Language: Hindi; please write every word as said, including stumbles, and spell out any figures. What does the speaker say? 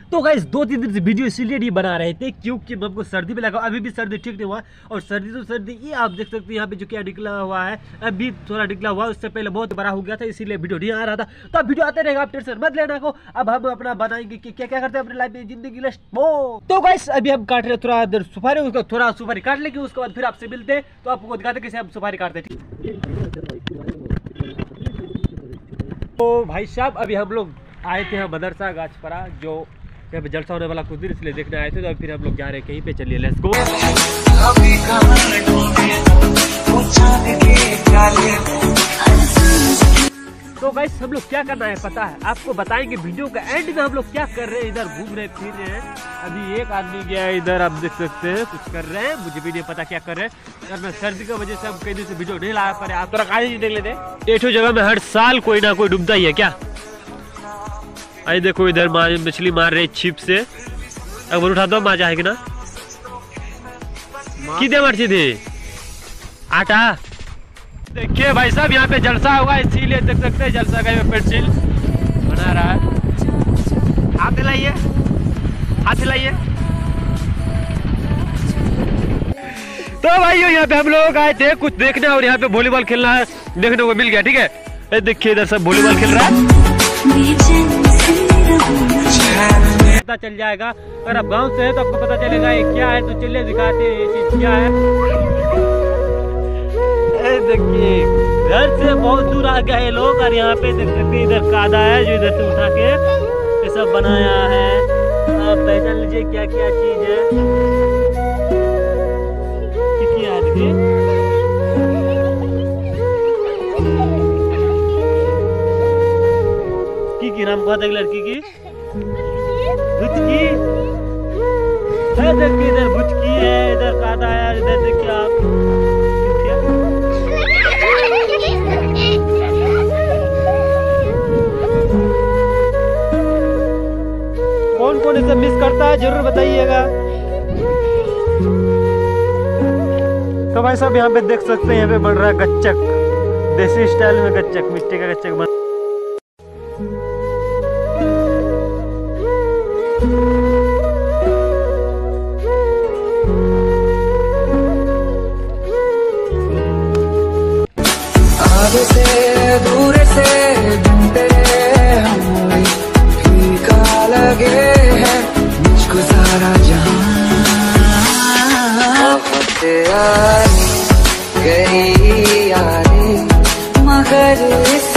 तो गाइस दो तीन दिन से वीडियो इसीलिए नहीं बना रहे थे क्योंकि हमको सर्दी में लगा, अभी भी सर्दी ठीक नहीं हुआ। और सर्दी तो सर्दी ये आप देख सकते हैं यहाँ पे जो क्या निकला हुआ है, अभी थोड़ा निकला हुआ, उससे पहले बहुत बड़ा हो गया था, इसीलिए वीडियो नहीं आ रहा था। तो अब वीडियो आते रहेगा, आप टेंशन मत लेना को। अब हम अपना बनाएंगे कि क्या क्या करते हैं अपनी लाइफ में, जिंदगी लिस्ट वो। तो गाइस अभी हम काट रहे हैं थोड़ा देर सुपारी, उसको थोड़ा सुपारी काट लेंगे, उसके बाद फिर आपसे मिलते हैं। तो आपको दिखाते कैसे हम सुपारी काटते हैं। तो भाई साहब अभी हम लोग आए थे मदरसा गाछपरा, जो यहाँ पे जलसा होने वाला कुछ दिन, इसलिए देखने आए थे। तो फिर हम लोग जा रहे हैं कहीं पे, चलिए लेट्स गो। तो गाइस हम लोग क्या करना है पता है, आपको बताएंगे वीडियो का एंड में हम लोग क्या कर रहे हैं। इधर घूम रहे फिर रहे हैं, अभी एक आदमी गया है इधर, आप देख सकते हैं कुछ कर रहे हैं, मुझे भी नहीं पता क्या कर रहे हैं यार। मैं सर्दी की वजह से हम कई दिन से वीडियो नहीं ला पा रहे, आप तो कहीं नहीं देख लेते। एक जगह में हर साल कोई ना कोई डूबता ही है क्या। आई देखो इधर मछली मार रहे छिप से, अगर उठा दो मजा आएगी ना। कितने मर्ची थी आटा। देखिए भाई साहब यहाँ पे जलसा होगा, इसीलिए देख सकते हैं जलसा का पेंसिल बना रहा है। हाथ हिलाइए, हाथ हिलाइए। तो भाइयों यहाँ पे हम लोग आए थे कुछ देखने, और यहाँ पे वॉलीबॉल खेलना है देखने को मिल गया। ठीक है, देखिए इधर सब वॉलीबॉल खेल रहा है, पता चल जाएगा। अगर आप गांव से है तो आपको पता चलेगा ये क्या है। तो चलिए दिखाते हैं ये चीज क्या है। देखिए घर से बहुत दूर आ गए लोग, और यहाँ पे देख सकते हैं इधर कादा है जो इधर से उठा के ये सब बनाया है। आप पहचान लीजिए क्या क्या चीज है। क्या देखिए की की नाम कहते हैं लड़की की, भुचकी है। देखिए इधर भुचकी है, इधर कादा है, इधर देखिए आप। कौन कौन इसे मिस करता है जरूर बताइएगा। तो भाई साहब यहाँ पे देख सकते हैं, यहाँ पे बन रहा है गच्चक, देसी स्टाइल में गच्चक, मिट्टी का गच्चक बन। आगे से दूर से हम फीका लगे हैं, मुझको सारा जहां गई यारी, मगर